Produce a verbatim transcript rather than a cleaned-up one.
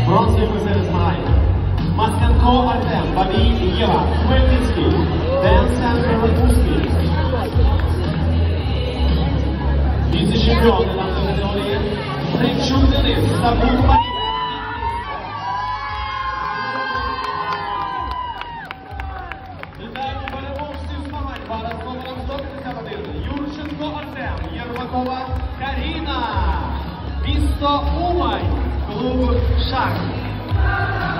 Бронзовий призер змагання. Масканко Артем, Бабій Єва, Хмельницький, Ден-центр Рапузький. Віце-чемпіони на категорії Тричук Денис, Сабук Марія. Вітаємо переможців змагань. Вага з номером сто п'ятдесят один. Юрченко Артем, Єрмакова Каріна. Місто Умань, клуб «Шах».